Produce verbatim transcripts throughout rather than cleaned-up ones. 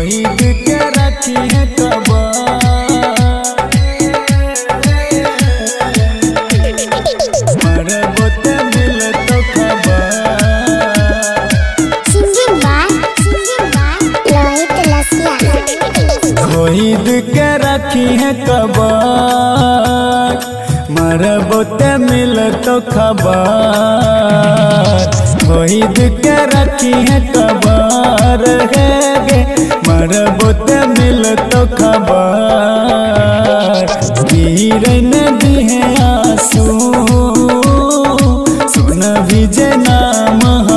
खोद के रखी है कबर, मरबो ते मिल तो खबर। खोद के रखी है कबर, मरबो ते मिल तो खबर। खोद के रखी है कबर है गे, मरबो ते मिल तो खबर। गिर नदी है आंसू सुन भीजे नाम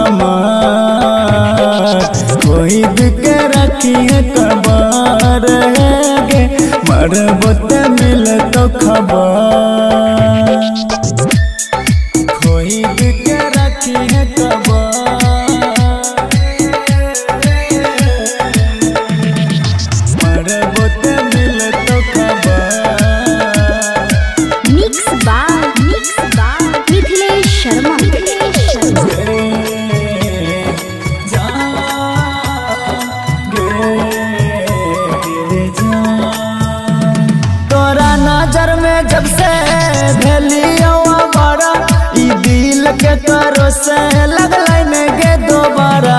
हमार। खोद के रखी है कबर है गे, मरबो ते मिल तो खबर। खोद के रखी है कबर, मरबो ते मिल तो खबर। Mix by mix by Mithilesh Sharma. तोरा नजर में जब से भेलियो बड़ा, ई दिल के करो से लगल ने गे दोबारा।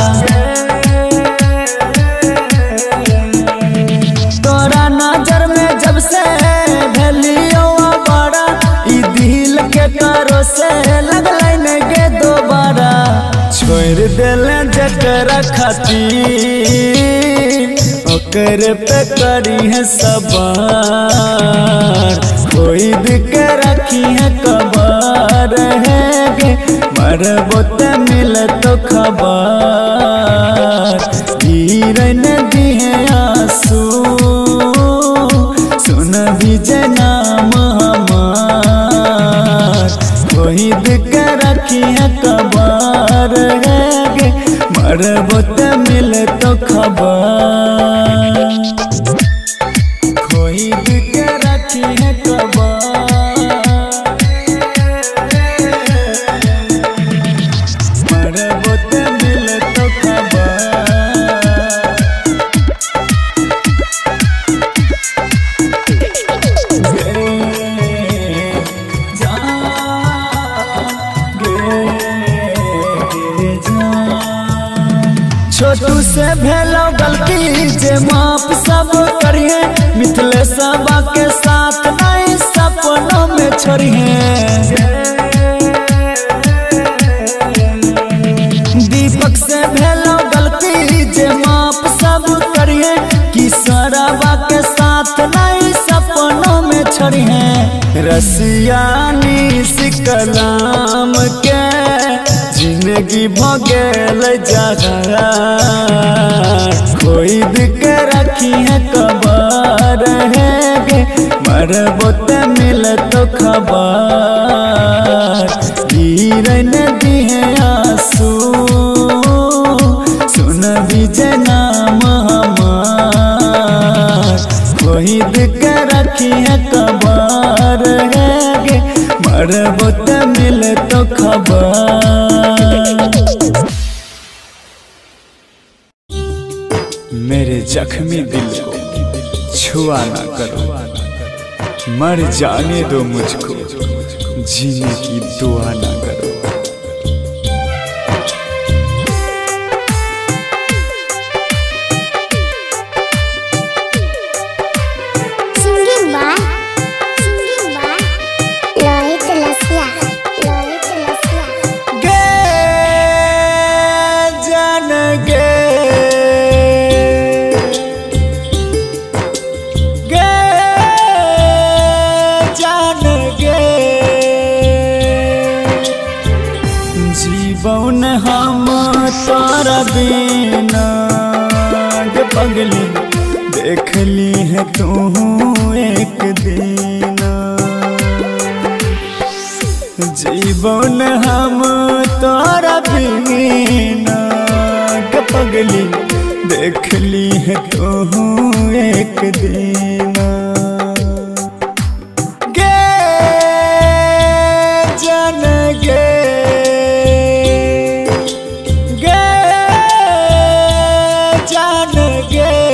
तोरा नजर में जब से भेलियो बड़ा, ई दिल के करो से लगल ने गे दोबारा। छोड़ देले जकरा खातिर ओकर पे करी है सवार। खोद के रखी है कबर है गे, मरबो ते मिल तो खबर। गिर नदी है आंसू सुन भीजे नाम हमार। खोद के रखी है कबर है गे, मरबो ते मिल तो खबर। खोद के रखी है कबर, मरबो ते मिल तो खबर। छोटू से भेलो गलती जे माफ सब करिए, मिथिलेश के साथ नहीं सपनों में छोड़िए। दीपक से भेलो गलती जे माफ सब करिए, किशोरवा के साथ नहीं सपनों में छोड़िए। रसियानी सिकलाम के जिंदगी भगेल जगह। खोद के रखी है कबर है गे, मरबो ते मिल तो खबर। गिर नदी है आंसू सुन भीजे नाम हमार। खोद के रखी है कबर है गे, मरबो ते मिल तो खबर। मेरे जख्मी दिल को छुआ ना करो, मर जाने दो मुझको, जीने की दुआ ना करो। जीवन हम तोरा बिना गे पगली, देख ली है तू एक दिन। जीवन हम तोरा बिना गे पगली, देख ली है तू एक दिन। गे जान गे जान गे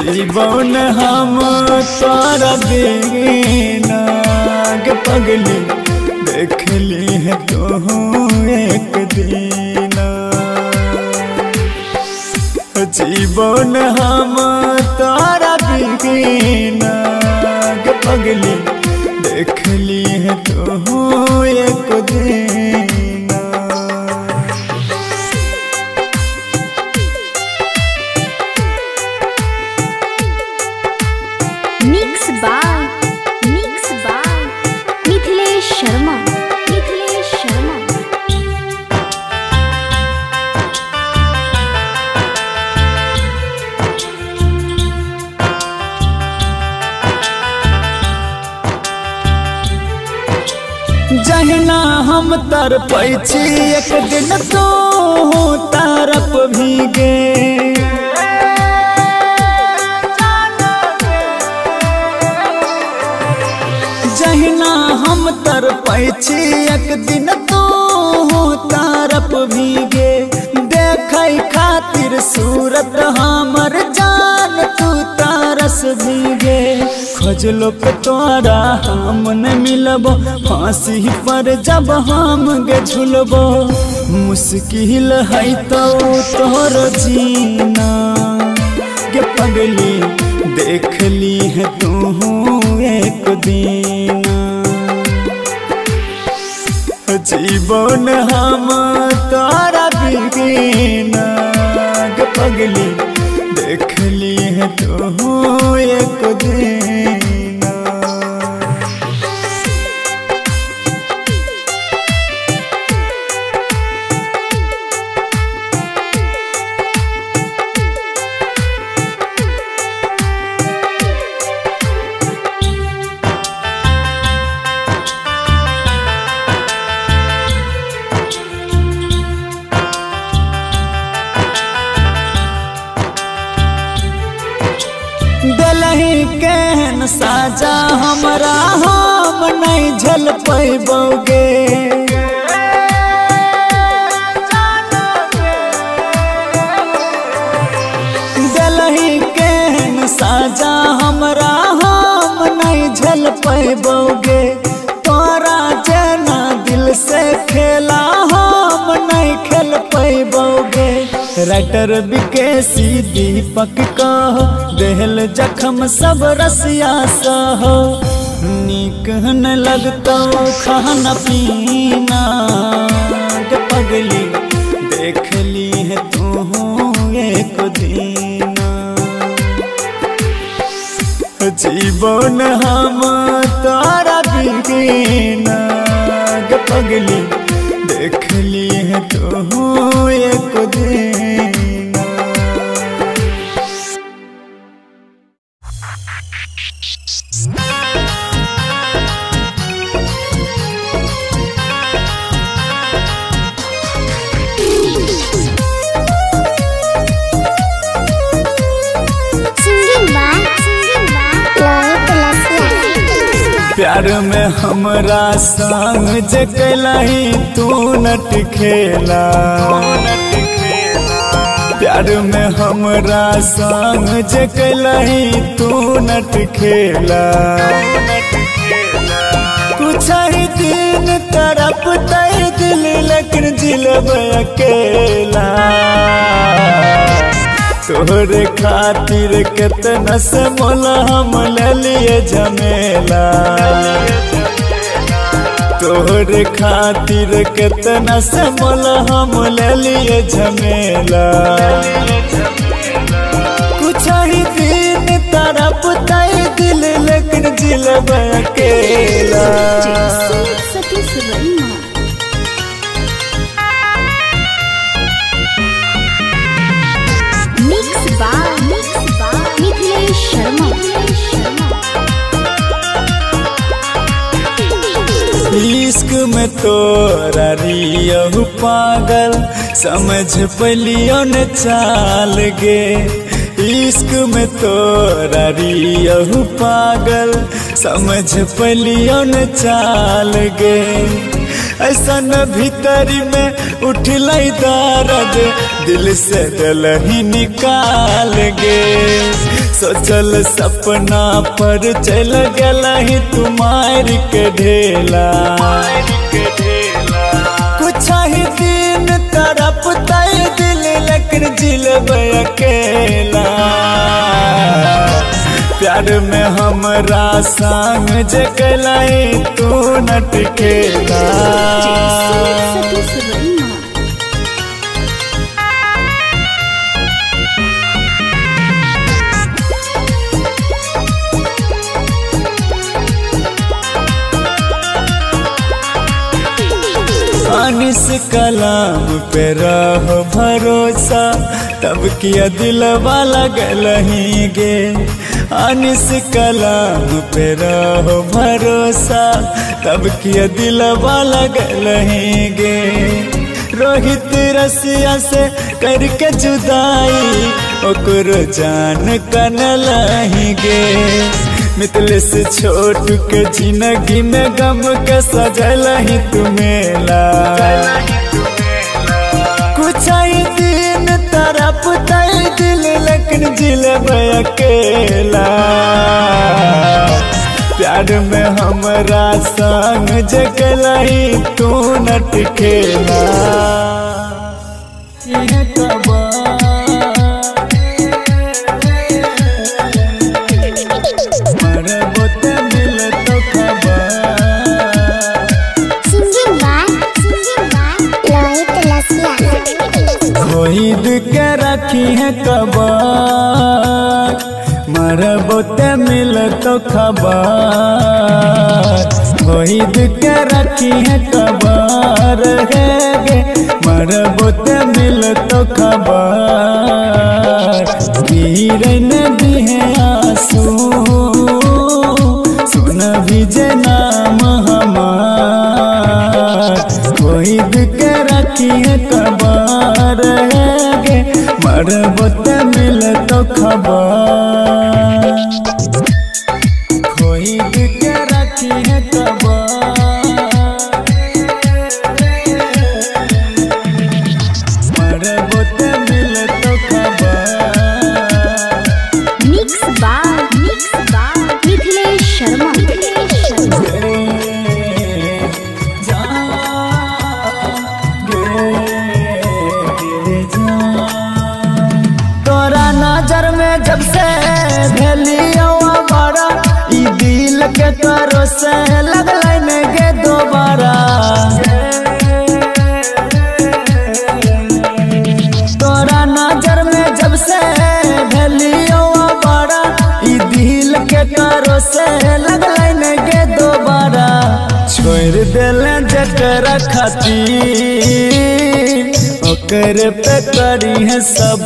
जीवन हम तोरा बिना के पगली देख ली है तू एक दिन। जीवन हम तोरा बिना के पगली देख ली है तू एक दिन। Mix by mix by Mithilesh Sharma Mithilesh Sharma. जहना हम तर पैची एक दिन तो तरफ भीगे। जहना हम तर पैची एक दिन तो तरफ भीगे। देखे खातिर सूरत हमर जान तू तारस भीगे। खोजलो पे तोरा हम न मिलबो फांसी पर जब हम गे झुलबो। मुश्किल है तो तोर जीना के पगली देख ली है तू एक दिन। जीवन हम तोरा बिना के पगली देख ली है तू एक दिन। दलही केहन साजा हमरा हम नहीं झल पैबोगे। दलही केहन साजा हमरा हम नहीं झल पैबोगे। तोरा जना दिल से खेला हम नहीं खेल पैबोगे। राइटर विकेसी दीपक कहो देहल जखम सब रसिया सहो। नीक न लगतो खाना पीना के पगली देख ली है तू एक दिन। जीवन हम तोरा बिना के पगली देख ली है तू एक दिन। प्यार में हमरा संग जे कैलही तू नट खेला। प्यार में हमरा संग जे कैलही तू नट खेला। कुछ ही दिन तरफ तय दिल लेकिन जिलब अकेला। तोहरे खातिर कितना से मोला हम ले लिए झमेला। तोहरे खातिर कितना से मोला हम ले लिए झमेला। कुछ ही दिन तरफ तय दिल लेकिन जिलब अकेला। इश्क में तोरा रियहु पागल समझ पलियो न चाल गे। इश्क में तोरा रियहु पागल समझ पलियो न चाल गे। ऐसा न भीतरी में उठल दर्द दिल से दिल ही निकाल गे। सोचल सपना पर चल गल ही तुम्हार के ढेला। कुछ ही दिन तरफ तय दिल लेकिन जिलब अकेला। प्यार में हमरा संग जगलाई तू न टिकेला। अनिस कलाम पे रहो भरोसा तब किया दिलवा लगल ही गे। अनिस कलाम पे रहो भरोसा तब किया दिलवा लगल ही गे। रोहित रसिया से करके जुदाई ओकर जान कनल ही गे। मितले से छोट के जिंदगी में गम के सजल ही तुमेला। कुछ ही दिन तरफ तय दिल लेकिन जिलब अकेला। प्यार में हमरा संग जगलाई तू न टिकेला। खोद के रखी है कबार मरबो ते मिल तो खबर। खोद के रखी है कबार है गे मरबो ते मिल तो खबर। गिर नदी है आंसू सुन भीजे नाम हमार। खोद के रखी है कबार मरबो ते मिल तो खबर। खोद के रखी है कबार मरबो ते मिल तो खबर। Mix by mix by Mithilesh Sharma. नजर में जब से भेलियो बड़ा ई दिल के करो से लगल न गे दोबारा। तोरा नजर में जब से भेलियो बड़ा ई दिल के करो से लगल न गे दोबारा। छोड़ देले जकरा खातिर ओकर पे करी है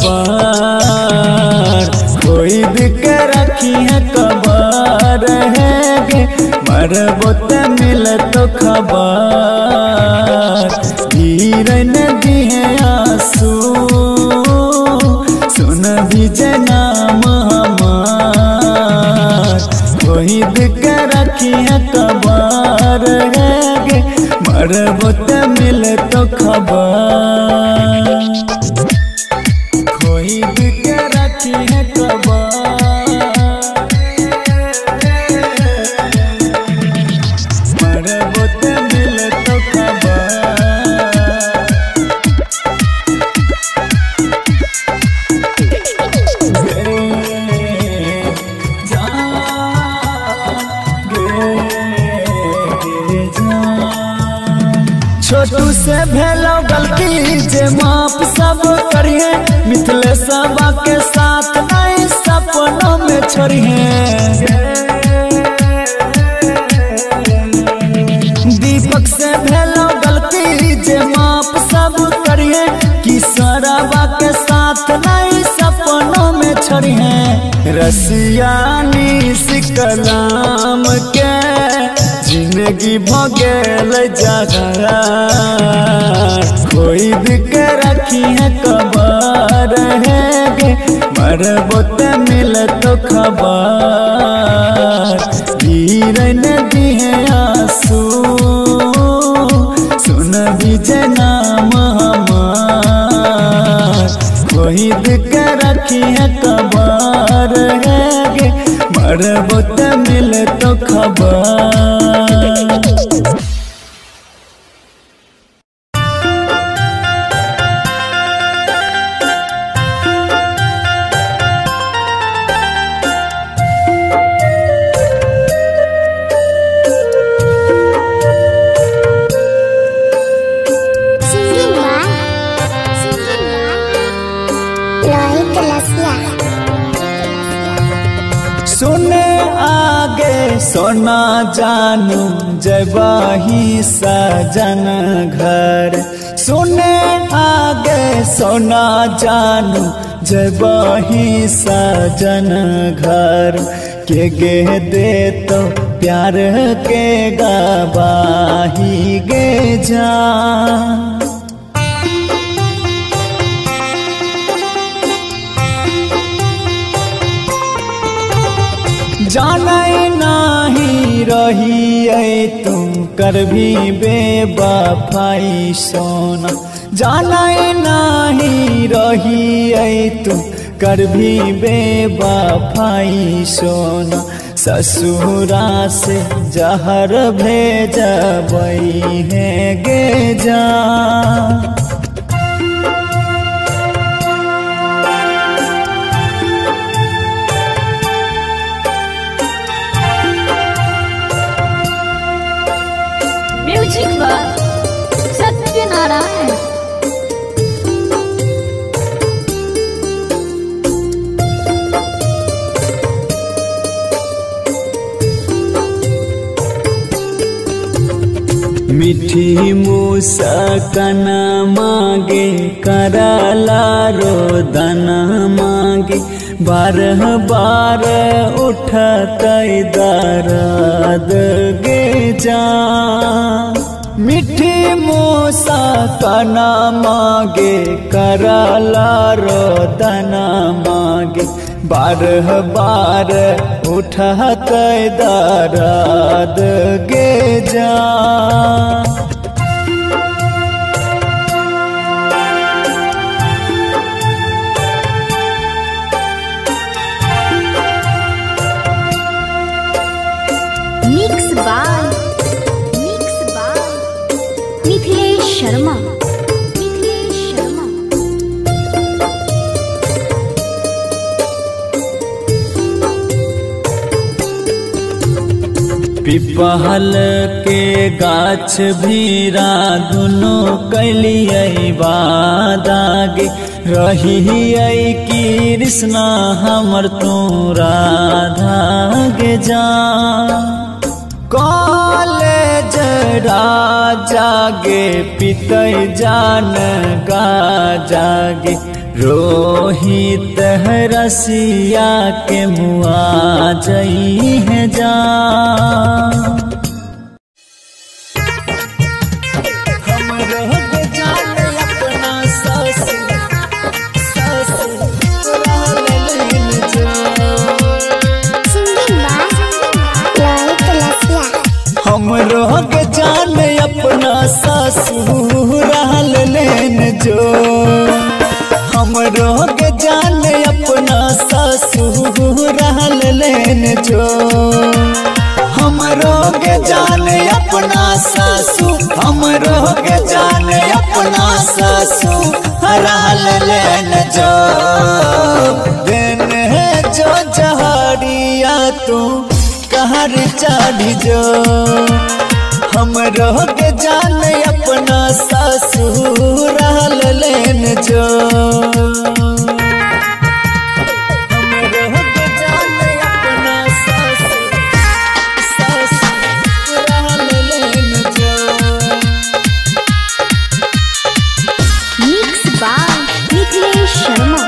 सवार। खोद के रखी है कबार है गे मरबो ते मिल तो खबर। गिर नदी है आंसू सुन भीजे नाम हमार। खोद के रखी है कबार है गे मरबो ते मिल तो खबर। खोद के रखी है कबार मरबो ते मिल तो छोटू से भेलो गलती जे माफ सब करिए। मिथिलेश के साथ नहीं सपनों में छोड़िए। दीपक से भेलो गलती जे माफ सब करिए। किशोरवा के साथ नहीं सपनों में छोड़िए। रसियानी कलाम के जिंदगी भगेल जगह। खोद के रखी है कबार है गे मरबो ते मिल तो खबर। गिर नदी है आंसू करबो त मिल तो खबर। सुने आगे सोना जानू जबाही सजन घर, सुने आगे सोना जानू जबाही सजन घर, के गे दे तो प्यार के गवाही गे जा। जाने नाही रही तुम कर भी बेवफाई सोना, जाने नाही रही तुम कर भी बेवफाई सोना, ससुरा से जहर भेजबई है गे जा। Music by Satyanarayan. मीठी मुस्कान मांगे कराला रोदन मांगे, बारह बार उठत दर्द गे जा। मीठी मुस्कान मांगे कराला रोदन मांगे, बारह बार उठत दर्द गे जा। Mix by mix by Mithilesh Sharma, Mithilesh Sharma. पिपहल के गाछ भीरा दुनो कैलियै वादागे, रही कृष्णा हमर तू राधा गे जा। कॉलेज राजा गे पितै जान गा जागे, रोहित रसिया के मुआ जई है जा। हमरो के जान अपना ससुराल लेन जो, हमरो के जान अपना ससुराल लेन जो, हमरो के जान अपना ससु, हमरो के जान अपना ससुराल लेन जो। दिन जो जहरिया तू कहर चढ़ी जो, हमरो के जान अपना ससुराल लेन जो। हमरो के जान अपना ससुराल लेन जो। Mix by Mithilesh Sharma.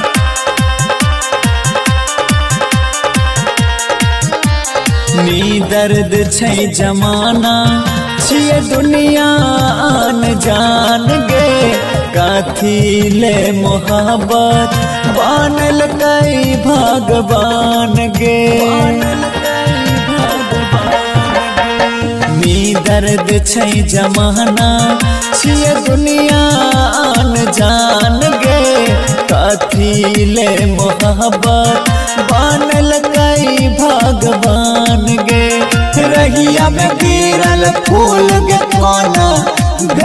नी दर्द छै जमाना छिए दुनिया आन जान गे, काथी ले मोहब्बत बनल कई भगवान गे। नी दर्द छै जमाना छिए दुनिया आन जान गे, काथी ले मोहब्बत बनल कई भगवान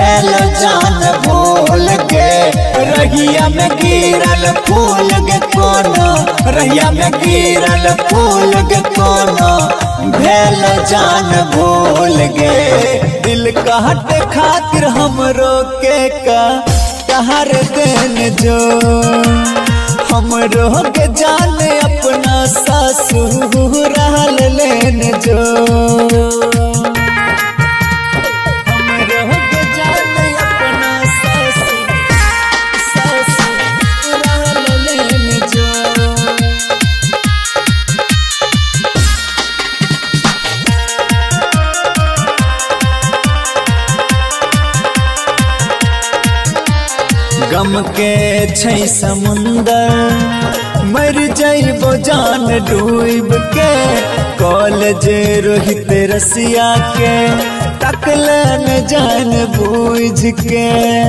भेल जान भूल गे रहिया में गिरल फूल गे कोनो रहिया में गिरल फूल गे कोनो भेल जान भूल गे दिल काट खातिर हमरो के का कहर देन जो हमरो के जाने अपना ससुर लेन जो हमरो के जाने अपना ससुर ससुर लेन जो गम के छै समुंदर मर जाइबो जान डूब के कॉलेज रोहित रसिया के तकलन जान बूझ के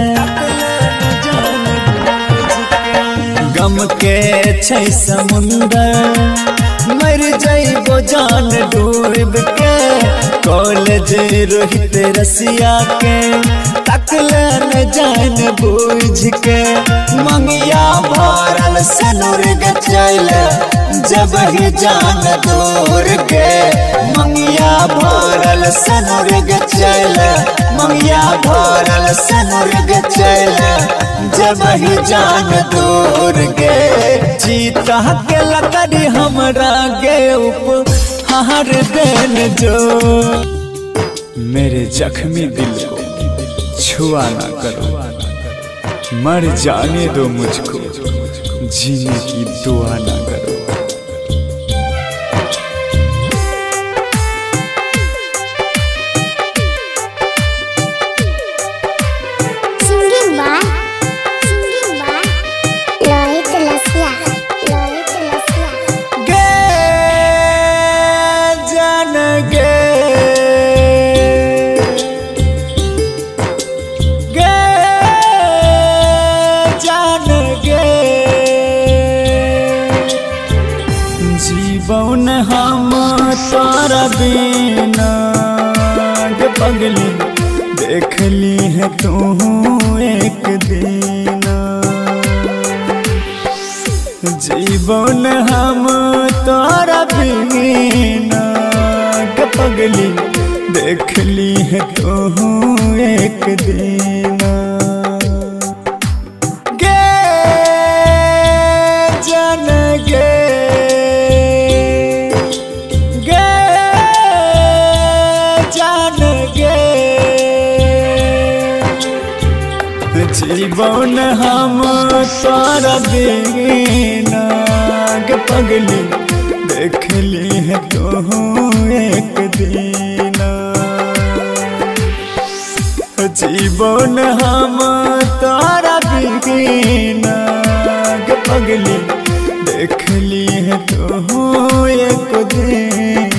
गम के छै समुंदर मर जाइबो जान डूब के कॉलेज रोहित रसिया के तकलन जान बूझ के मंगिया भरल सनुर गे चल जब ही जान दूर के मंगिया भरल सनुर गे चल मंगिया भरल सनुर गे चल जब ही जान दूर गे चीता के लकड़ी हमरा गे उपहार देन जो मेरे जख्मी दिल को छुआ ना करो मर जाने दो मुझको जीने की दुआ ना करो Singing by Singing by Loit Lasya Loit Lasya गे जान गे गे जान गे जीवन हम तोरा बिना गे पगली देख ली है तू एक दिन जीवन हम तोरा बिना गे पगली देख ली है तू एक दिन गे जान गे गे जान गे जीवन हम तोरा बिना गे पगली देख ली है तू एक दिन जीवन हम तोरा बिना गे पगली देख ली है तू एक दिन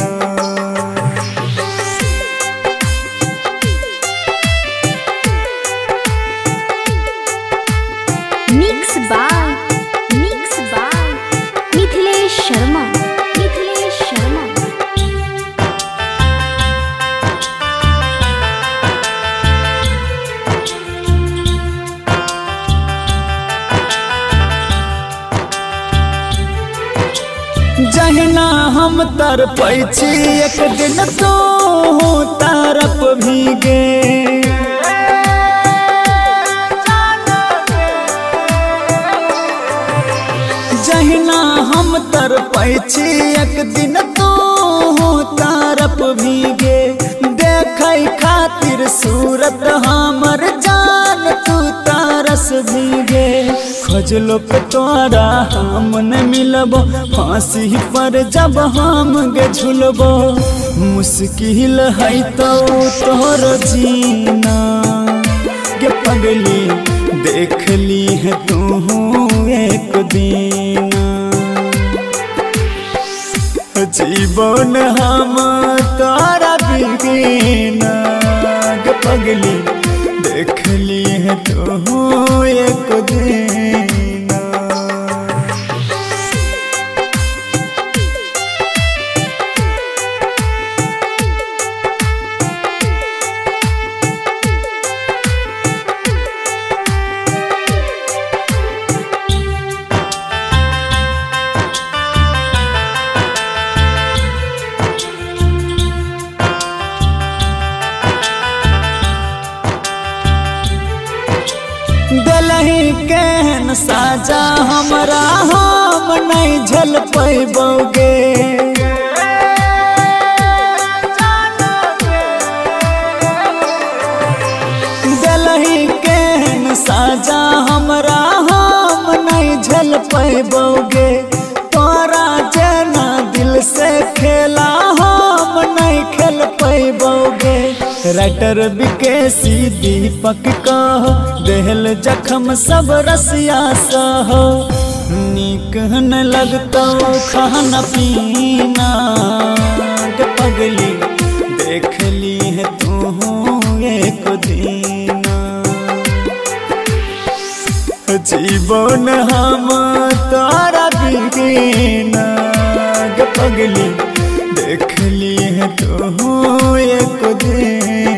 Mix by Mix by Mithilesh Sharma Mithilesh Sharma जहना हम तरपै छी एक दिन तो तरप भीगे जहना हम तरपै छी एक दिन तो तरप भीगे देखै खातिर सूरत हमर जान तू तरस भीगे खोजलो पे तोरा हम न मिलबो फांसी पर जब हम गे झुलबो मुश्किल है तो तोर जीना गे पगली देख ली है तू एक दिन जीवन हम तोरा बिना गे पगली देख ली है तू एक दिन दिलही केहन साजा हमरा हम नहीं झल पैबोगे। दिलही केहन साजा हमरा हम नहीं झल पैबोगे। तोरा जना दिल से खेला हम नहीं खेल पैबोगे। राइटर विकेसी दीपक कहो देहल जखम सब रसिया सहो। नीक न लगतो खाना पीना के पगली देख ली है तू एक दीना। जीवन हम तारा बिना के पगली देख ली है तू एक दिन।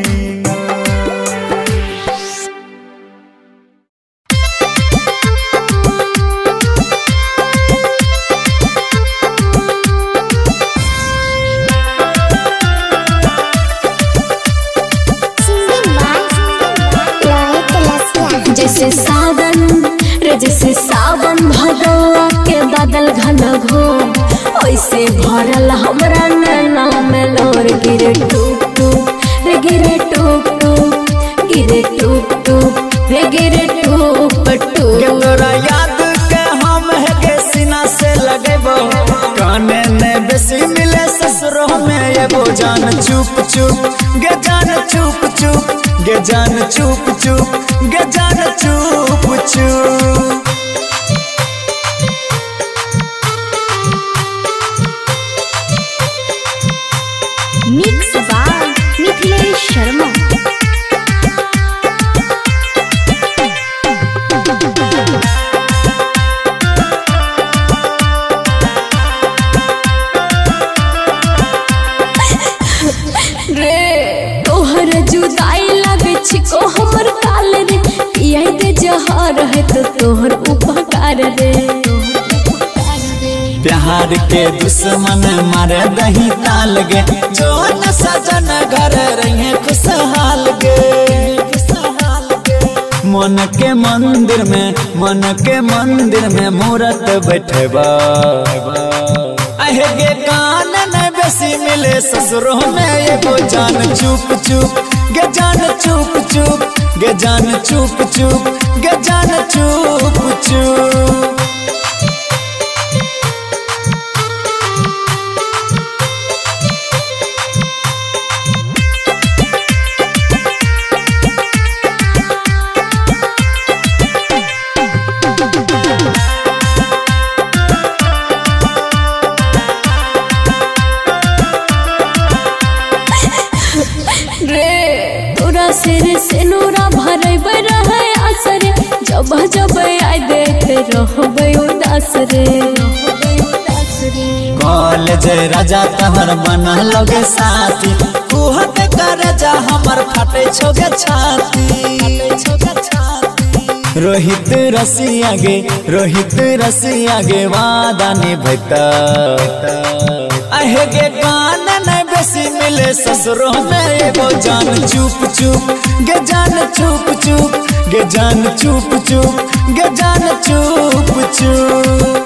जैसे सावन रे जैसे सावन भदौआ के बादल घन घो वैसे भरल हमरा नैना में लोर गिरे टूप टूप रे गिरे टूप टूप गिरे टूप टूप रे गिरे टूप टूप। तोरा याद के हम है के सीना से लगेबो काने ने बेसी मिले ससुरो में ये वो जान चुप चुप गे जान चुप चुप गे जान चुप चुप गे जान चुप चुप। Mix by Mithilesh Sharma. रे तोहर जुदाई लगे छिको हमर काल रे। पिया दे जहर है तो तोहर उपकार रे। प्यार के दुश्मन मारे दही ताल गे जो न सजन घर रहे खुशहाल गे। मन के मंदिर में मन के मंदिर में मूरत बैठेबा अहे गे कान न बेसी मिले ससुरो में ये वो जान चुप चुप गे जान चुप चुप गे जान चुप चुप गे जान चुप चुप। सिर से नूरा भरे रहे आसर जब जब आए देखे रहबे उदास रे। कॉलेज राजा तहर बना लोगे साथी कुहत कर जा हमर फटे छोगे छाती। रोहित रसिया गे रोहित रसिया गे वादा निभता अहे गे कान न बेसी मिले ससुरो में ये वो जान चुप चुप गे जान चुप चुप गे जान चुप चुप गे जान चुप चुप।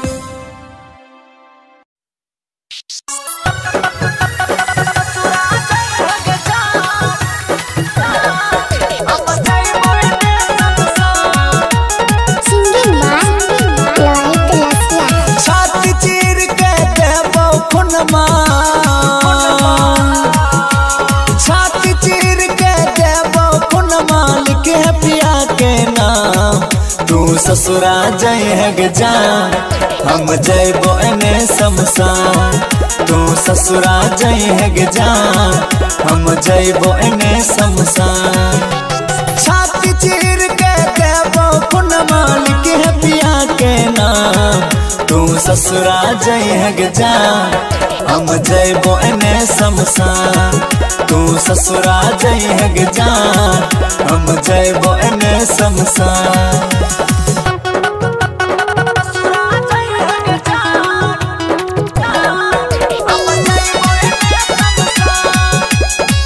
छाती चीर के देबो खुन मालिक है पिया के नाम। तू ससुरा जय है जान हम जयबो एने शमशान। तू ससुरा जय है जान हम जयबो एने शमशान। छाती चीर के देबो खुन मालिक है पिया के नाम। तू ससुरा जय है जान हम जयबो एने शमशान। तू ससुरा जय है जान हम जयबो एने शमशान।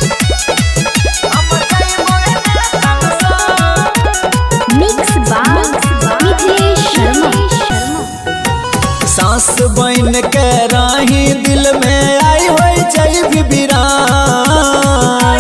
मिक्स बाय बन के राही दिल में आई होई जय बिबिरान,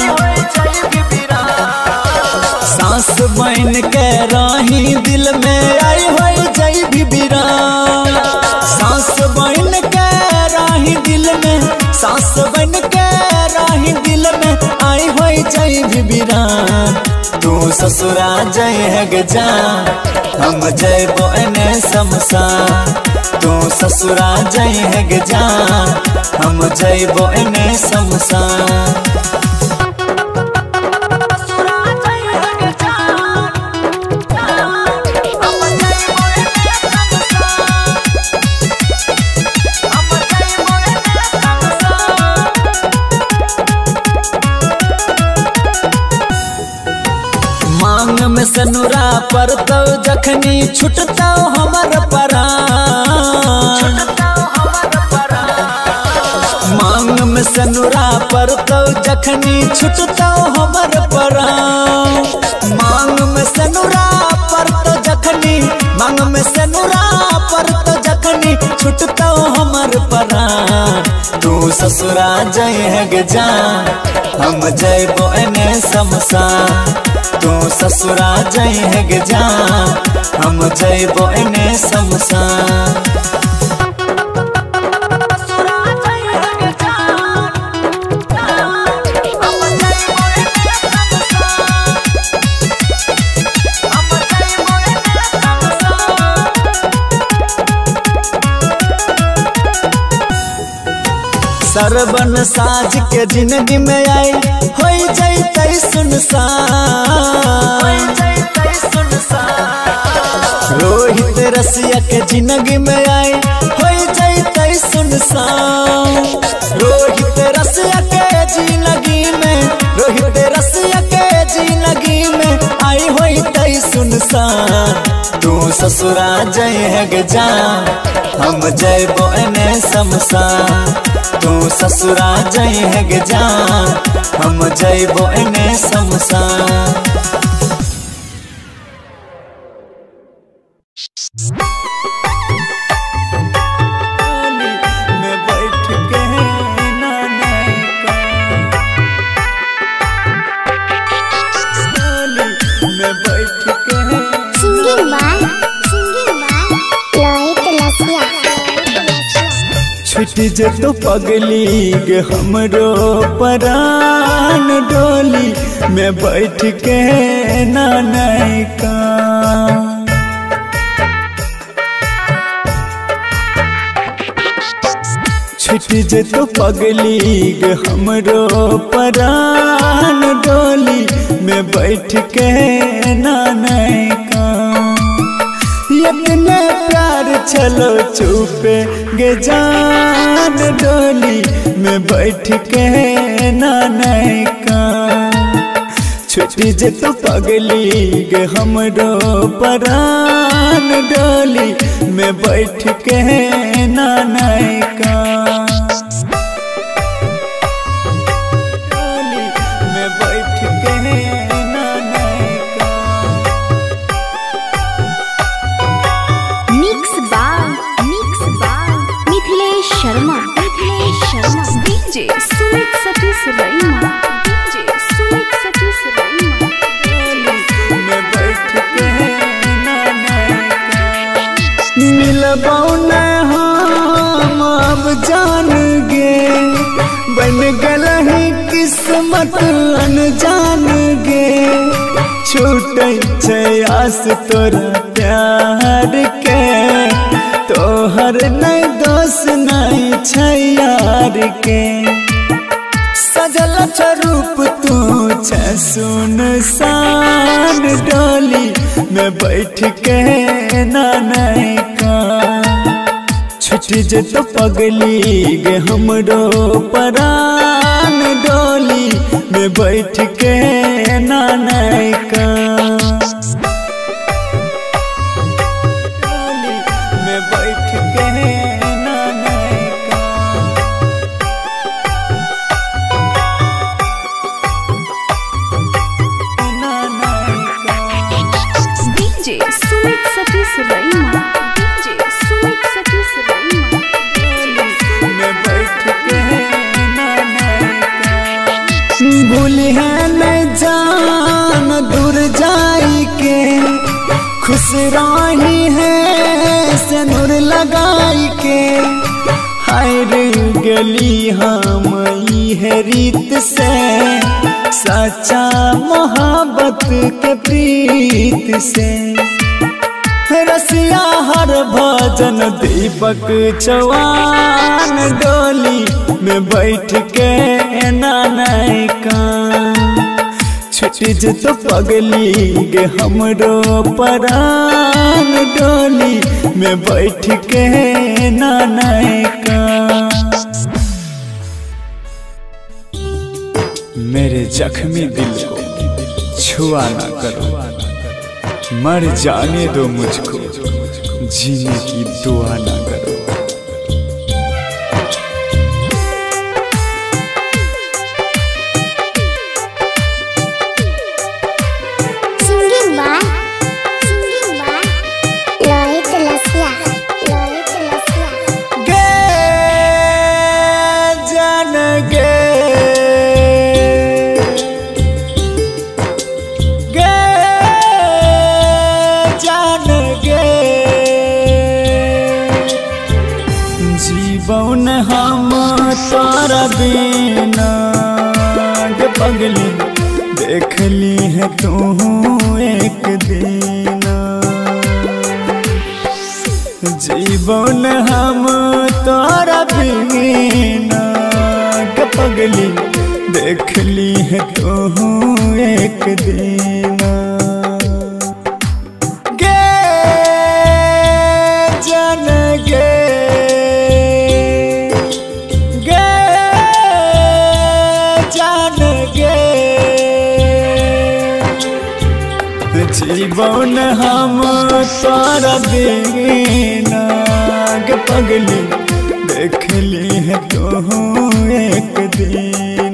सांस बन के राही दिल में आई होई जय बिबिरान, सांस बन के राही दिल में, सांस बन के राही दिल में आई होई जय बिबिरान। तू ससुरा जय है गजान, हम जय बोने शमशान। तू ससुरा जय है गजान, हम जय बोने शमशान। मांग में सनुरा पर तो जखनी छुटता हमर परान, मांग में सनुरा पर तो जखनी छुटता हमर परान, मांग में सनुरा पर तो जखनी, मांग में सनुरा पर तो जखनी छुटता हमर परान। तू ससुरा जय है गजान, हम जय बोने शमशान। तू ससुरा जय है गजान, हम जय बोने शमशान। सरबन साज के जिंदगी में आई होई जैतै सुनसान, रोहित रसिया के जिंदगी में आई होई जैतै सुनसान, रोहित रसिया के जिंदगी में, रोहित रसिया के जिंदगी में आई होई तै सुनसान। तू ससुरा जय है गजान, हम जय बोने शमशान। तू ससुरा जय है गजान, हम जय बोने शमशान। में बैठ के नानका, में बैठ के singing by singing by Lohit Lasiya. छुट जे तो पगली गे हमरो परान, डोली में बैठ के नानका। छुट जे तो पगली गे हमरो परान, डोली में बैठ के नानका। इतने प्यार चलो चुपे गे जान, डोली में बैठ के नानका। छुट्टी जे तो पगली गे हमरो परान, डोली में बैठ के नानका। डोली में बैठ के नानका। Mix by mix by Mithilesh Sharma, Mithilesh Sharma. DJ Sumit Satish Raima, DJ Sumit Satish Raima. में बैठ के नानका। मिलबौ न हम अब जान गे, बन गलही किस्मत अनजान गे। छूटै छै आस तोरा प्यार के, तोहर नहीं दोष नहीं छै यार के। सजल रूप तू छै सुनसान, डोली में बैठ के नानका। छुट्टी जे तो पगली गे हमरो परान, डोली में बैठ के नानका। डोली में बैठ के नानका। DJ Sumit Satish Raima, DJ Sumit Satish Raima. भूल है न जान दूर जाई के, खुश रही है से नूर लगाई के। हार गली हम है रीत से, सच्चा मोहब्बत के प्रीत से। रसिया हर भजन दीपक चौहान, डोली में बैठ के नानाई का छुट्टी जे तो पगली गे हमरो परान, डोली में बैठ के नानाई का। मेरे जख्मी दिल को छुआ ना करो, मर जाने दो मुझको, जीने की दुआ ना करो। Singing by singing by Lohit Lasiya Lohit लसिया। गे जान गे गे जान गे, जीवन हम तोरा बिना गे पगली, देख ली है तू एक दिन। जीवन हम तोरा बिना गे पगली, देख ली है तू एक दिन। गे जान गे गे जान गे, जीवन हम तोरा बिना गे पगली, देख ली है तू एक दिन।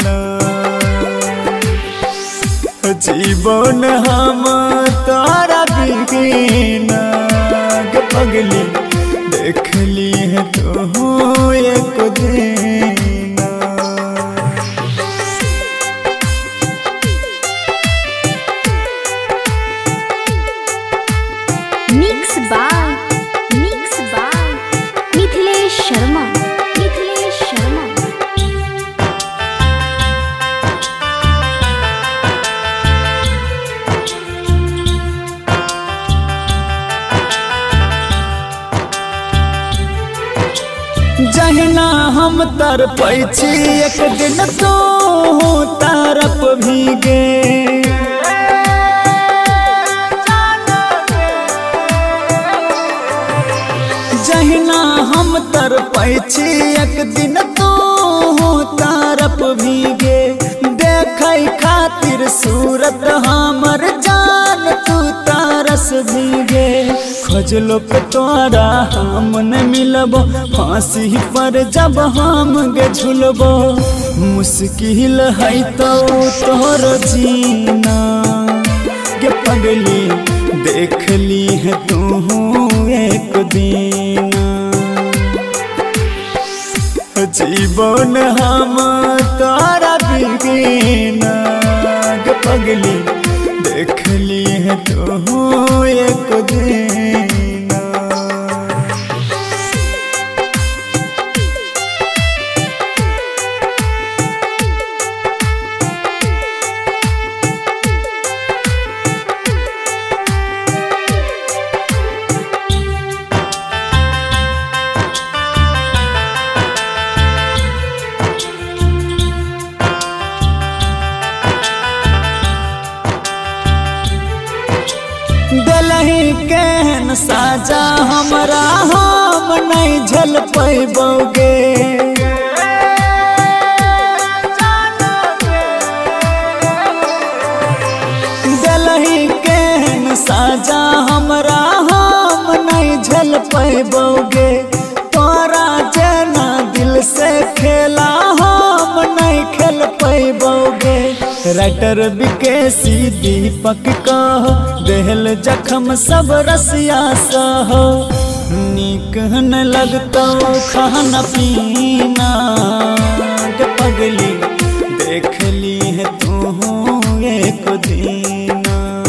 जीवन हम तोरा बिना गे पगली, देख ली है तू एक दिन। Mix by mix by Mithilesh Sharma Mithilesh Sharma. जहिना हम तरपै छी एक दिन तू तरप भीगे। जहिना हम तरपै छी एक दिन तू तरप भीगे। देखै खातिर सूरत हमर जान तू तरस भीगे। खोजलो पे तोरा हम न मिलबो, फांसी पर जब हम गे झुलबो। मुश्किल है तो तोर जीना गे पगली, देख ली है तू एक दिन। जीवन हम तोरा बिना गे पगली, देख ली है तू एक दिन। दलही केहन साजा हमरा हम नहीं झल पैबोगे। दलही केहन साजा हमरा हम नहीं झल पैबोगे। तोरा जना दिल से खेला हम नहीं खेल पैबोगे। राइटर विकेसी दीपक कह देहल जखम सब रसिया सह। नीक न लगतो खाना पीना गे पगली, देख ली है एक दिन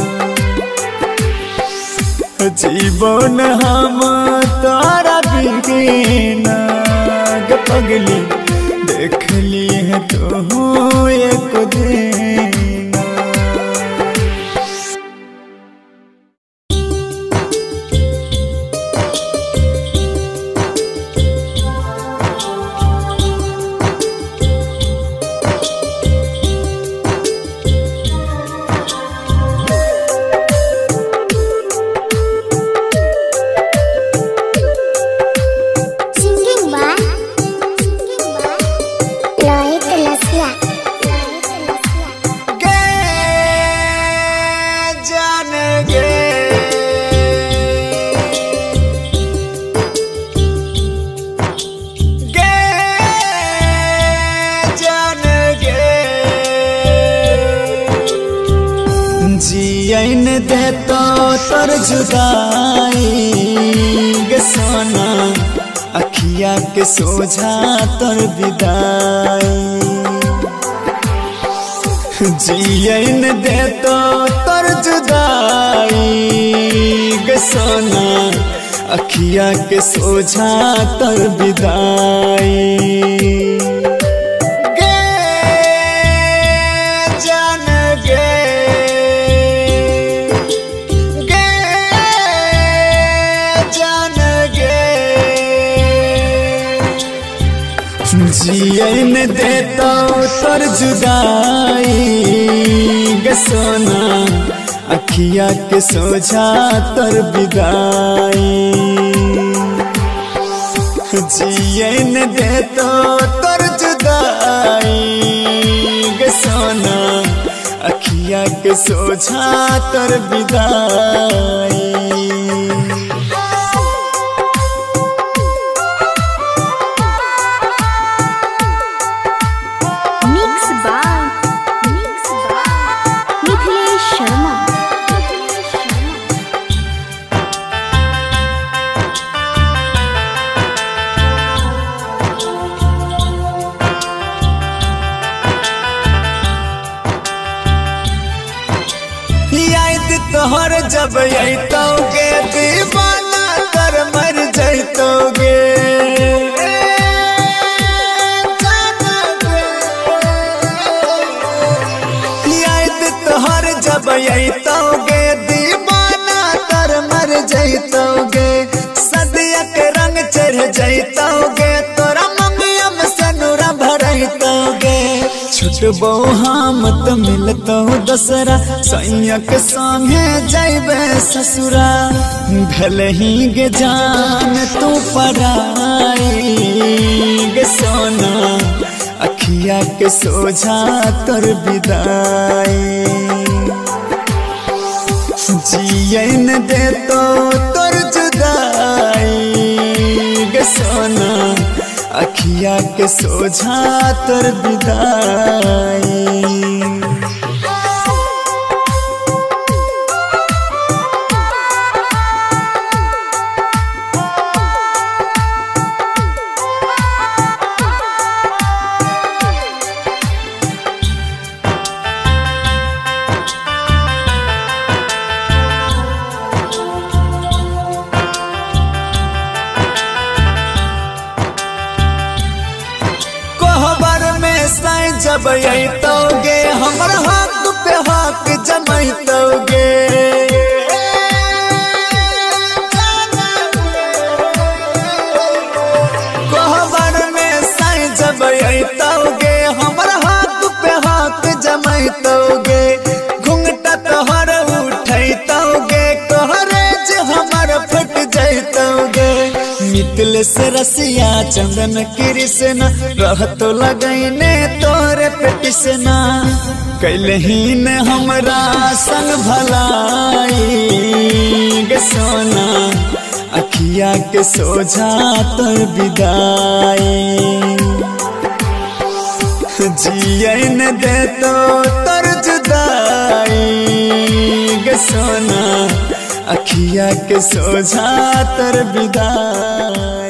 जीवन हम तारा बिना ग पगली देख ली है तू एक दिन। जियन दे तो तोर जुदाई गे सोना अखिया के सोझा तोर विदाई। जियन दे तो तोर जुदाई गे सोना अखिया के सोझा तोर विदाई। जियन दे तो तोर जुदाई गे सोना अखिया के सोझा तोर विदाई। जियन दे तो तोर जुदाई गे सोना अखिया के सोझा तोर विदाई। तोहर जब अतोगे दीवाना कर मर जैतोगे। याद तोहर जब अतोगे दीवाना कर मर जैतोगे। सदिया के रंग चढ़ जैतोगे तोरा मंगिया में सनुरा भरैतोगे। छुटबो हम तो मिलतो दसरा सैया के संगे जाइबे ससुरा। भले ही गे जान तू पराई गे सोना अखिया के सोझा तोर विदाई। जियन दे तो तोर जुदाई गे सोना अखिया के सोझा तोर विदाई। जब अतोगे हमर हाथ पे हाथ जमैतोगे। कोहबर में साई जब अतोगे हमर हाथ पे हाथ जमैतोगे। घुंघटा तोहर उठैतोगे तोहरे जे हमर फट जैतोगे। मिथिल से रसिया चंदन कृष्ण रहतो लगैने तोरे पेटिसना। कैलहीन हमरा संग भलाई गे सोना अखिया के सोझा तोर विदाई। जियन दे तो तोर जुदाई गे सोना अखिया के सोझा तोर विदाई।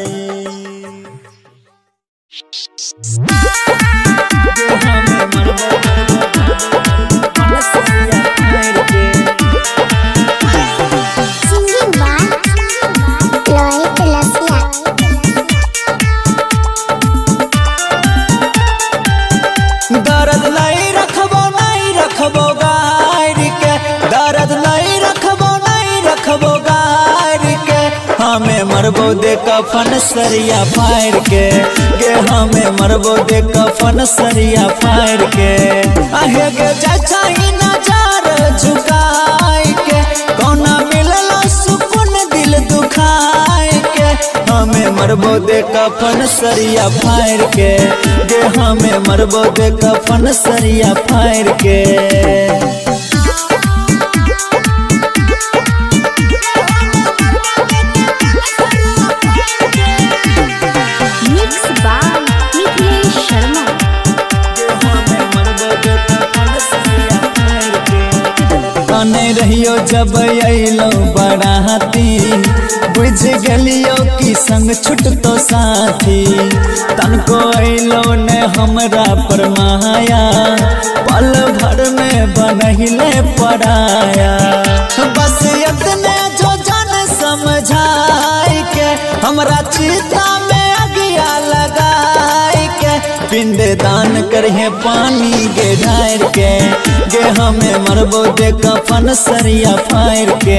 हमें मरवा हमें मरबो दे कफन सरिया फाड़ के गे हमें मरबो दे कफन सरिया फाड़ के आहे गे चाचा ही नजर झुकाई के कौना मिलला सुकून दिल दुखाई के हमें मरबो दे कफन सरिया फाड़ के गे हमें मरबो दे कफन सरिया फाड़ के रहियो जब अलो बराती बुझ गलियो कि संग छुट तो साथी तनको अलो ने हमरा पर माया पल भर में बनहिले पराया बस इतने जो जन समझाई के हमरा चिता में अगिया लगाई के पिंड दान करहे पानी गे ढार के गे हमें मरबो दे कफन सरिया फाड़ के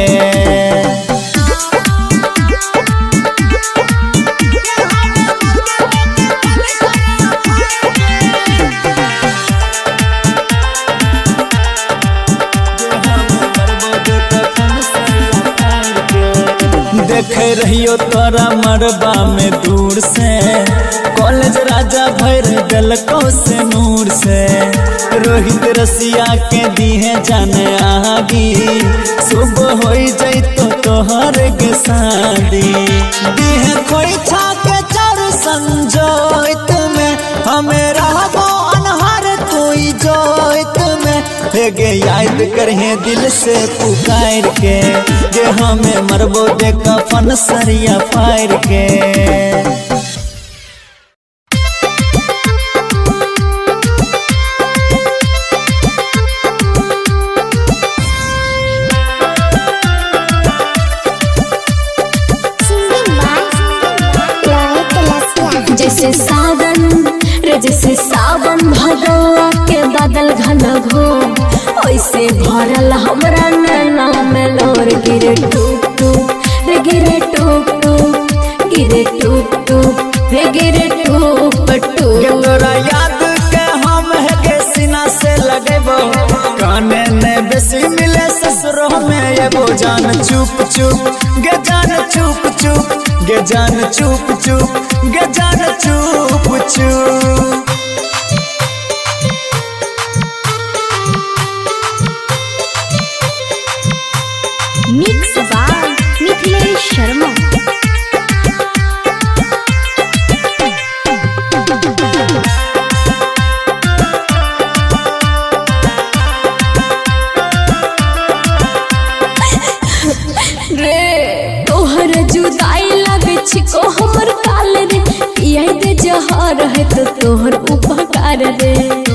देखे रहियो तोरा मरबा में दूर से कॉलेज राजा भर गलको से नूर से रोहित रसिया के दिहे जाने आगी सुबह हो जाई तो तोहर के शादी दिहे खोई छा के चार संजोइत में हमें रहबो अनहर कोई जोइत में गे याद करहे दिल से पुकार के गे हमें मरबो दे कफन सरिया फाड़ के जैसे सावन रे जैसे सावन भदौआ के बादल घन घो वैसे भरल हमरा नैना में लोर गिरे टूप टूप रे गिरे टूप टूप गिरे टूप टूप रे गिरे टूप टूप तोरा याद के हम है के सीना से लगेबो काने ने बेसी मिले ससुरो में एगो जान चुप चुप गे जान चुप चुप गे जान चुप चुप गे जान चुप चुप मिक्स बाय मिथिलेश शर्मा रे तोहर जुदाई लगे छिको हमर काल रे पियाई दे जहर है तो तोहर उपकार रे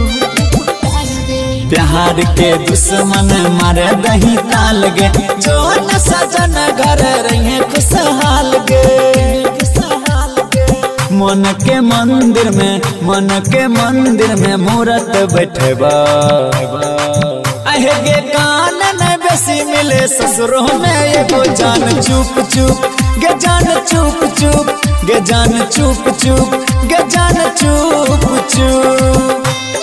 प्यार के दुश्मन मारे दही ताल गे जो न सजन घर रहे खुशहाल गे खुशहाल गे मन के मंदिर में मन के मंदिर में मूरत बैठेबा अहे गे कान न बेसी मिले ससुरों में एगो जान चुप चुप गे जान चुप चुप गे जान चुप चुप गे जान चुप चुप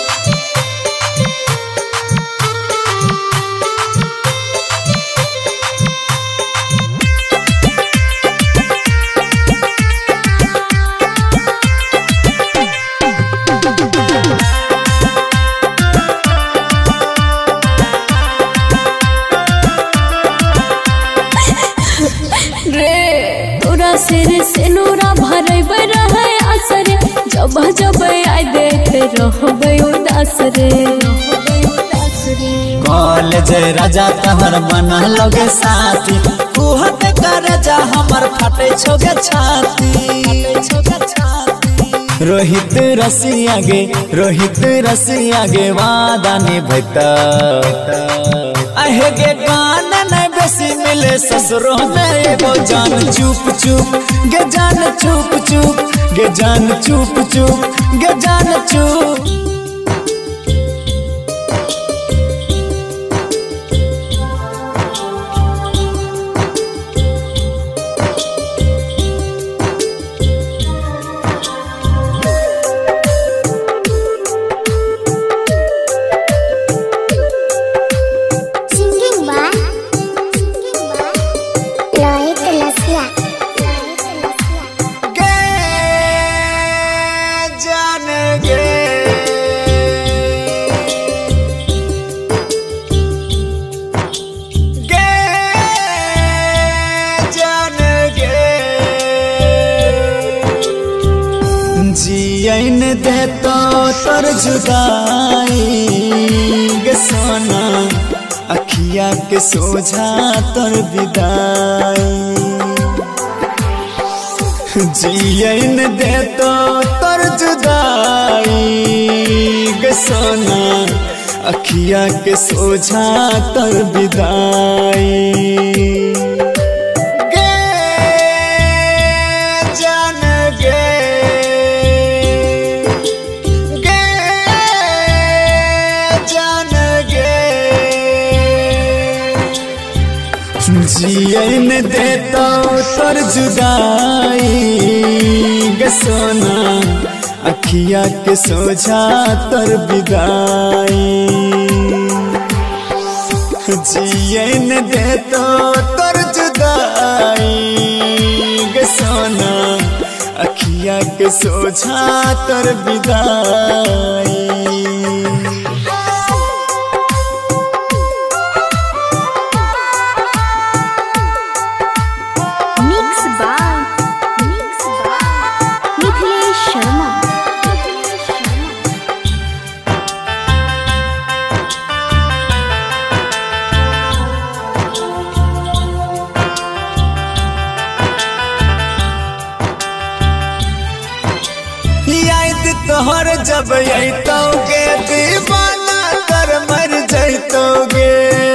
सिर से नूरा भरे रहे असर जब जब आए देख रहबे उदास रे कॉलेज राजा तहर बना लगे साथी कुहत कर जा हमर फटे छोगे छाती रोहित रसिया गे रोहित रसिया गे वादा निभता अहे गे गान न बेसी मिले ससुरों में एगो जान चुप चुप गे जान चुप चुप गे जान चुप चुप गे जान चुप दे तो तोर जुदाई गे सोना अखिया के सोझा तोर विदाई जियन दे तो तोर जुदाई गे सोना अखिया के सोझा तोर विदाई गे जान गे गे जान गे जियन दे तो तोर जुदाई गे सोना अखिया के सोझा तोर विदाई जियन दे तो तोर जुदाई गे सोना अखिया के सोझा तोर विदाई तोहर जब अतोगे दीवाना कर मर जैतोगे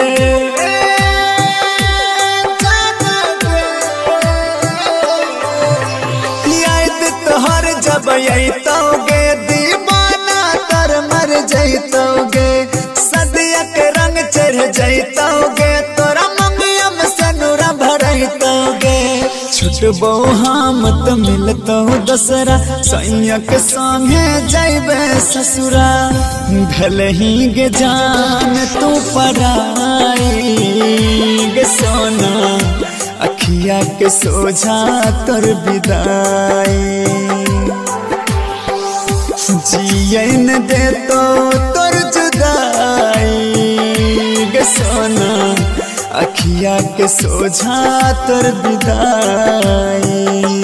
याद तोहर जब अतोगे दीवाना कर मर जैतोगे सदिया के रंग चढ़ जैतोगे तोरा मंगिया में सनुरा भरैतोगे छुटबो हम तो मिलतो दसरा सैया के संगे जाइबे ससुरा भले ही गे जान तू पराई गे सोना अखिया के सोझा तोर विदाई जियन दे तो तोर जुदाई गे सोना अखिया के सोझा तोर विदाई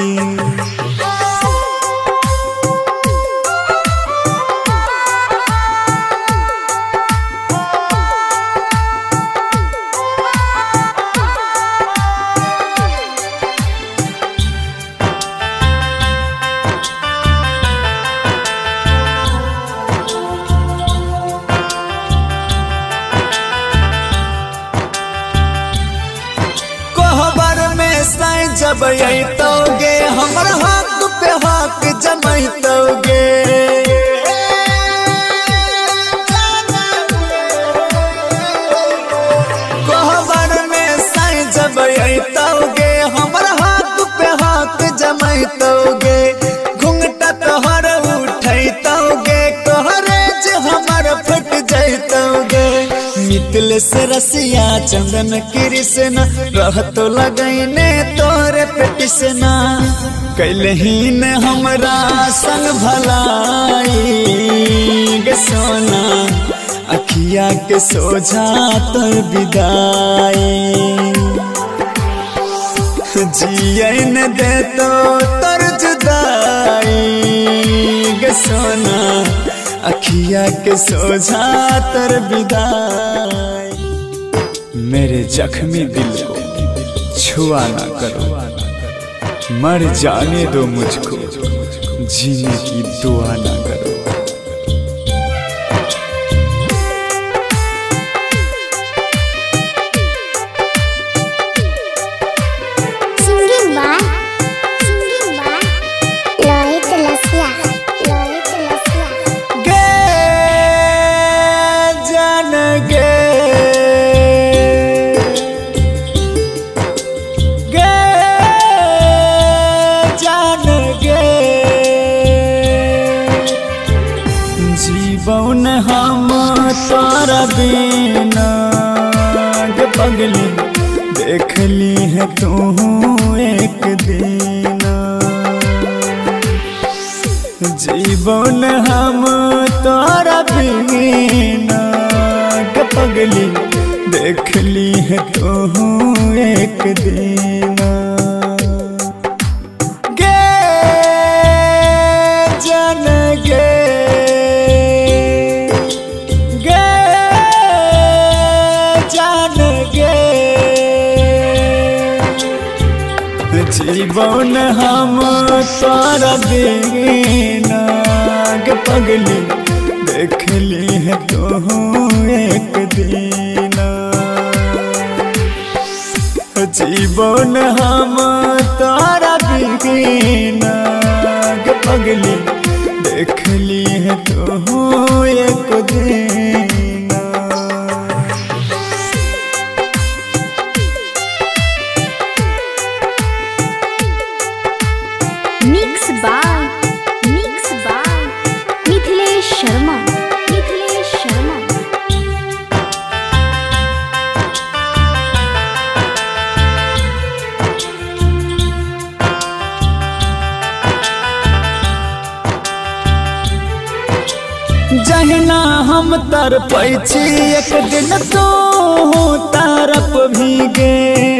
जब अतोगे हमर हाथ पे हाथ जमैतोगे कोहबर में साई जब अतोगे हमर हाथ पे हाथ जमैतोगे घुंघटा तोहर उठैतोगे तोहरे जे हमर फट जैतोगे मितल से रसिया चंदन कृष्ण रहतो लगैने तोरे पेटिसना कैलहीन हमरा संग भलाई गे सोना अखिया के सोझा तोर विदाई जियन दे तो तोर जुदाई गे सोना अखिया के सोझा तोर विदाई मेरे जख्मी दिल को छुआ ना करो मर जाने दो मुझको जीने की दुआ ना करो singing by singing by Lohit Lasiya Lohit लसिया गे जान गे जीवन हम तोरा बिना गे पगली देख ली है तू एक दिन जीवन हम तोरा बिना गे पगली देख ली है तू एक दिन गे जान गे जीवन हम तोरा बिना के पगली देख ली है तो एक दिन। जीवन हम तोरा बिना के पगली देख ली है तो एक दिन। Mix by mix by Mithilesh Sharma Mithilesh Sharma. जहना हम तरपै छी एक दिन तो तरप भीगे।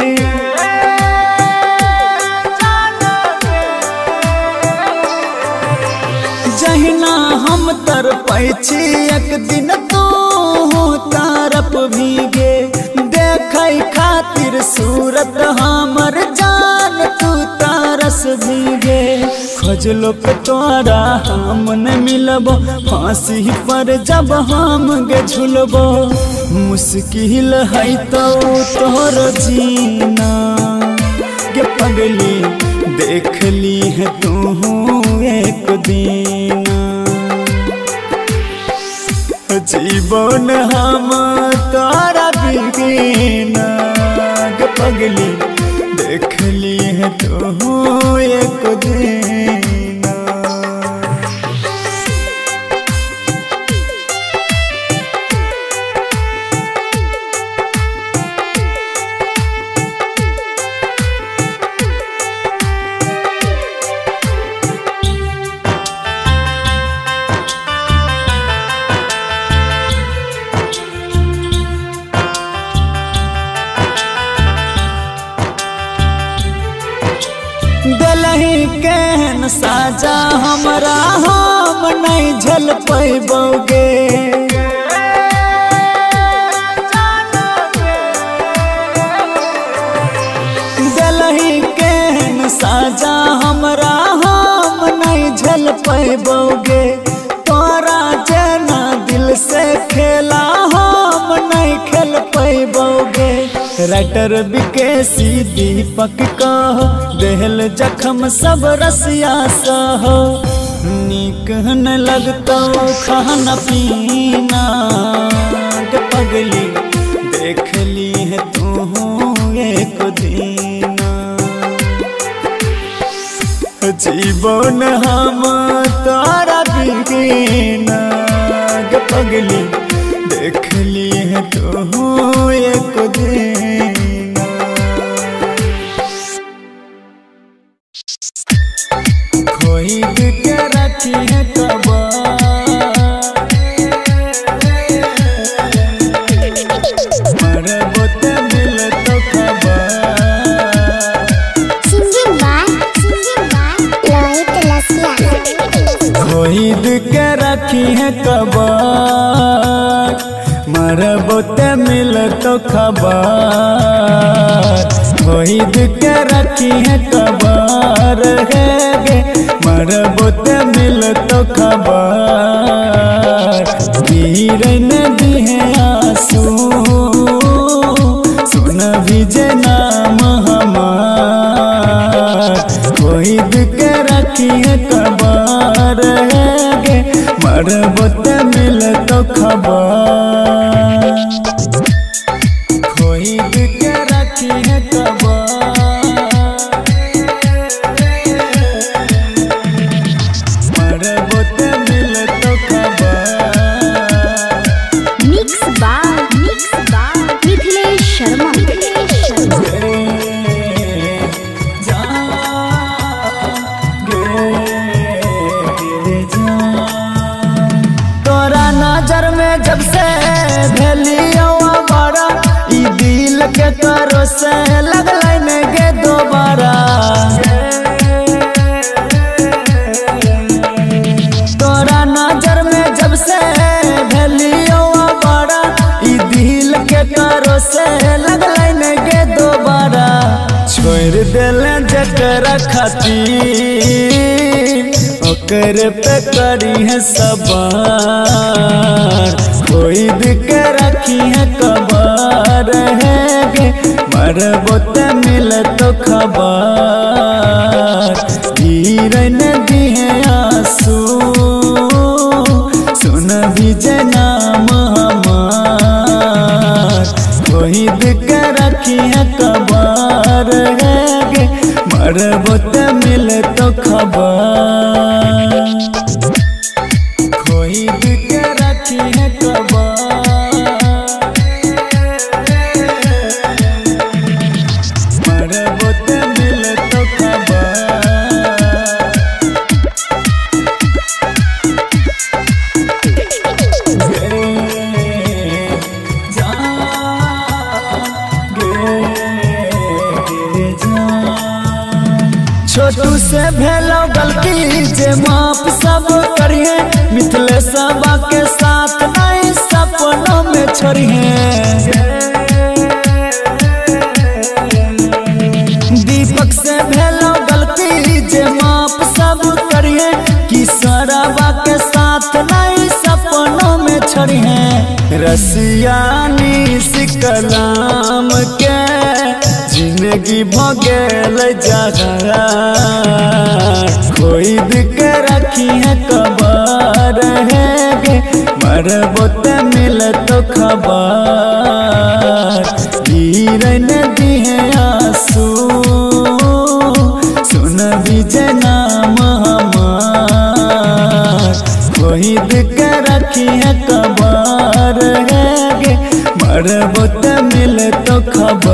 जहना हम तरपै छी एक दिन तो तरप भीगे। देखै खातिर सूरत हमर जान तू तरस भीगे। खोजलो पे तोरा हम न मिलबो फांसी पर जब हम गे झुलबो। मुश्किल है तो तोर जीना के पगली देख ली है तू एक दिन। जीवन हम तोरा बिना के पगली देख ली है तो एक दिन। दलही केहन साजा हमरा हम नहीं झल पैबोगे। दलही केहन साजा हमरा हम नहीं झल पैबोगे। तोरा जना दिल से खेला हम नहीं खेल पैबोगे। राइटर विकेसी दीपक कहो देहल जखम सब रसिया सहो। नीक न लगतो खाना पीना के पगली देख ली है तू एक दिन। जीवन हम तोरा बिना के पगली देख ली है तो एक दिन। खोई के रखी है कबा मरबो ते मिल तो खबर। Singing by singing by Lohit Lasiya. खोई के रखी है कबा मरबो ते मिल तो खबर। खोद के रखी है कबर है गे मरबो ते मिल तो खबर। गिर नदी है आंसू सुन भीजे नाम हमार। खोद के रखी है कबर है गे मरबो ते मिल तो खबर। खोद के रखी है कबर मरबो ते मिल तो खबर। Mix by mix by Mithilesh Sharma Mithilesh Sharma. जा गे गे जा तोरा नजर में जब से भेलियो बड़ा ई दिल के करो से लगल ने गे दोबारा। तोरा नजर में जब से भेलियो बड़ा ई दिल के करो से लगल ने गे दोबारा। छोड़ देले जकरा जेकरा खातिर ओकर पे करी है सवार कोई के रखी है कबार है गे मरबो ते मिल तो खबर हीरन दी है आंसू सुन विजय नाम हमार कोई के रखी है कबार है गे मरबो ते मिल तो खबर कोई के रखी है कबार मरबो ते मिल तो छोटू से भेलो गलती जे माफ सब करिए मिथिले सबा के साथ नहीं सपनों में छोड़िए दीपक से भेलो गलती जे माफ सब करिए किशोरबा के साथ नहीं सपनों में छोड़िए रसियानी सिकलाम के जिंदगी भगेल जगह कोई के रखी है कबार है गे मरबो ते मिल तो खबर हीरन दी है आंसू सुन विजय नाम हमार कोई के रखी है कबार है गे मरबो ते मिल तो खबर।